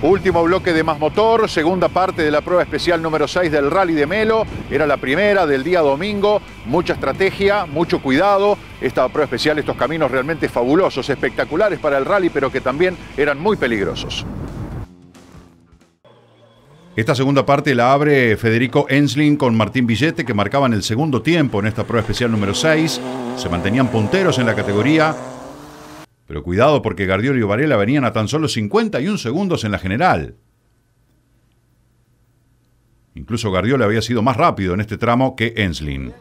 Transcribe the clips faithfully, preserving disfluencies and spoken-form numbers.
Último bloque de Más Motor, segunda parte de la prueba especial número seis del Rally de Melo. Era la primera del día domingo. Mucha estrategia, mucho cuidado. Esta prueba especial, estos caminos realmente fabulosos, espectaculares para el rally, pero que también eran muy peligrosos. Esta segunda parte la abre Federico Ensling con Martín Villete, que marcaban el segundo tiempo en esta prueba especial número seis. Se mantenían punteros en la categoría. Pero cuidado porque Gardiolo y Varela venían a tan solo cincuenta y un segundos en la general. Incluso Gardiolo había sido más rápido en este tramo que Ensling.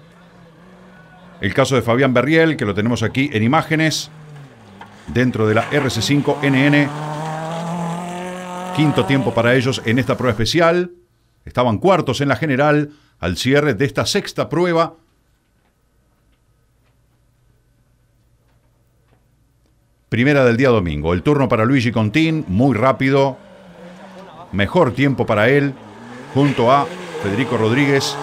El caso de Fabián Berriel, que lo tenemos aquí en imágenes, dentro de la R C cinco N N. Quinto tiempo para ellos en esta prueba especial. Estaban cuartos en la general al cierre de esta sexta prueba. Primera del día domingo. El turno para Luigi Contín, muy rápido. Mejor tiempo para él, junto a Federico Rodríguez.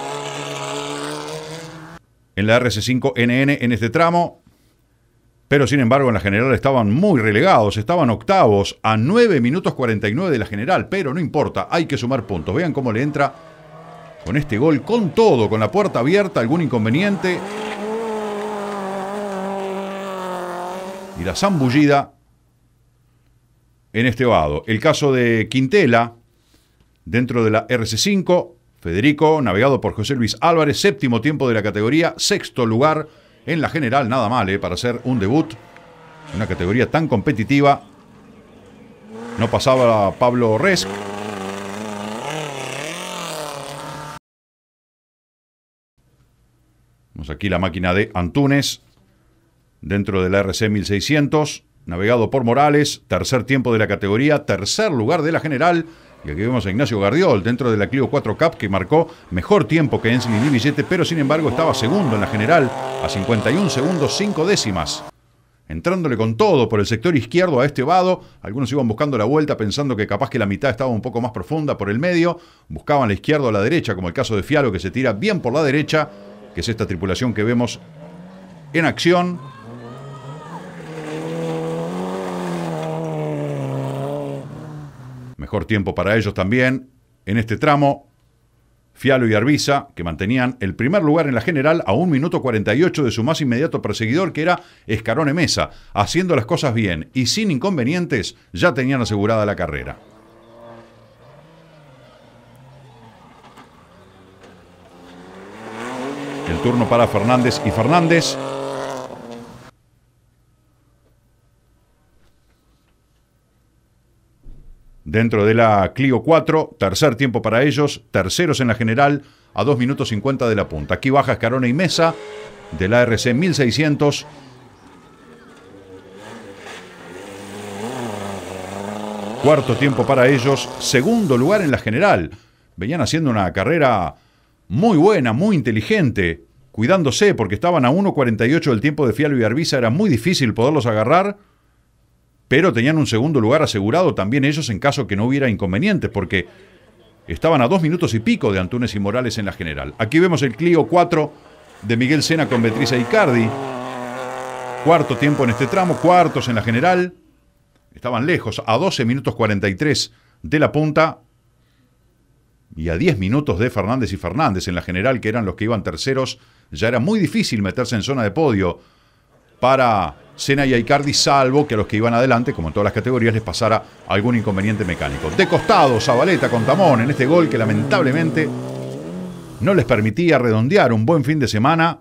En la R C cinco N N en este tramo. Pero sin embargo en la general estaban muy relegados. Estaban octavos a nueve minutos cuarenta y nueve de la general. Pero no importa, hay que sumar puntos. Vean cómo le entra con este gol, con todo, con la puerta abierta. ¿Algún inconveniente? Y la zambullida en este vado. El caso de Quintela, dentro de la R C cinco, Federico, navegado por José Luis Álvarez, séptimo tiempo de la categoría, sexto lugar en la general, nada mal, ¿eh? Para hacer un debut, una categoría tan competitiva. No pasaba Pablo Resc. Vamos aquí la máquina de Antunes. Dentro de la R C mil seiscientos, navegado por Morales, tercer tiempo de la categoría, tercer lugar de la general. Y aquí vemos a Ignacio Gardiol dentro de la Clio cuatro Cup, que marcó mejor tiempo que Ensling y Villete, pero sin embargo estaba segundo en la general a cincuenta y un segundos cinco décimas. Entrándole con todo por el sector izquierdo a este vado. Algunos iban buscando la vuelta pensando que capaz que la mitad estaba un poco más profunda por el medio. Buscaban la izquierda o la derecha, como el caso de Fialo, que se tira bien por la derecha, que es esta tripulación que vemos en acción. Mejor tiempo para ellos también en este tramo. Fialo y Arbiza, que mantenían el primer lugar en la general a un minuto cuarenta y ocho de su más inmediato perseguidor, que era Escarone Mesa. Haciendo las cosas bien y sin inconvenientes, ya tenían asegurada la carrera. El turno para Fernández y Fernández. Dentro de la Clio cuatro, tercer tiempo para ellos, terceros en la general, a dos minutos cincuenta de la punta. Aquí baja Escarone y Mesa, de la R C mil seiscientos. Cuarto tiempo para ellos, segundo lugar en la general. Venían haciendo una carrera muy buena, muy inteligente, cuidándose porque estaban a uno cuarenta y ocho del tiempo de Fialo y Arbiza. Era muy difícil poderlos agarrar. Pero tenían un segundo lugar asegurado también ellos en caso que no hubiera inconvenientes, porque estaban a dos minutos y pico de Antunes y Morales en la general. Aquí vemos el Clio cuatro de Miguel Sena con Beatriz Icardi. Cuarto tiempo en este tramo, cuartos en la general. Estaban lejos, a doce minutos cuarenta y tres de la punta. Y a diez minutos de Fernández y Fernández en la general, que eran los que iban terceros. Ya era muy difícil meterse en zona de podio para Sena y Icardi, salvo que a los que iban adelante, como en todas las categorías, les pasara algún inconveniente mecánico. De costado, Zabaleta con Tamón en este gol que lamentablemente no les permitía redondear un buen fin de semana.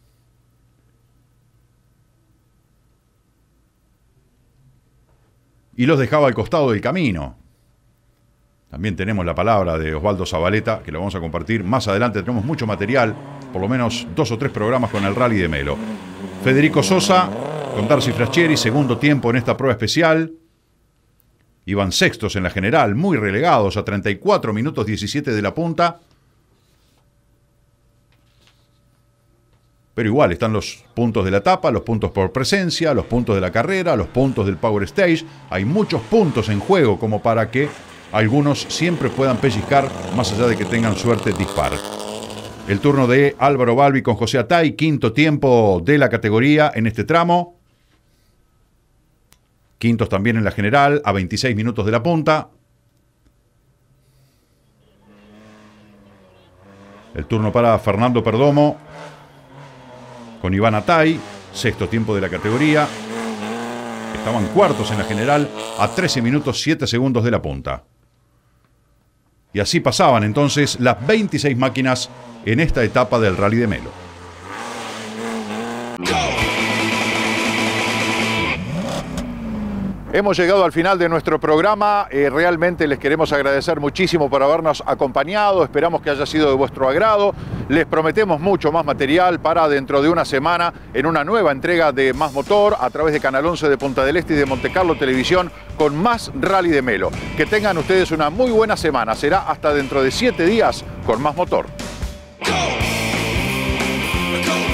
Y los dejaba al costado del camino. También tenemos la palabra de Osvaldo Zabaleta, que lo vamos a compartir más adelante. Tenemos mucho material, por lo menos dos o tres programas con el Rally de Melo. Federico Sosa con Darcy Fraschieri, segundo tiempo en esta prueba especial. Iban sextos en la general, muy relegados a treinta y cuatro minutos diecisiete de la punta. Pero igual están los puntos de la etapa, los puntos por presencia, los puntos de la carrera, los puntos del Power Stage. Hay muchos puntos en juego como para que algunos siempre puedan pellizcar, más allá de que tengan suerte dispar. El turno de Álvaro Balbi con José Atay, quinto tiempo de la categoría en este tramo. quintos también en la general, a veintiséis minutos de la punta. El turno para Fernando Perdomo con Iván Atay, sexto tiempo de la categoría. Estaban cuartos en la general a trece minutos siete segundos de la punta. Y así pasaban entonces las veintiséis máquinas en esta etapa del Rally de Melo. Hemos llegado al final de nuestro programa. Eh, realmente les queremos agradecer muchísimo por habernos acompañado. Esperamos que haya sido de vuestro agrado. Les prometemos mucho más material para dentro de una semana en una nueva entrega de Más Motor a través de Canal once de Punta del Este y de Montecarlo Televisión con más Rally de Melo. Que tengan ustedes una muy buena semana. Será hasta dentro de siete días con Más Motor. Go. Go.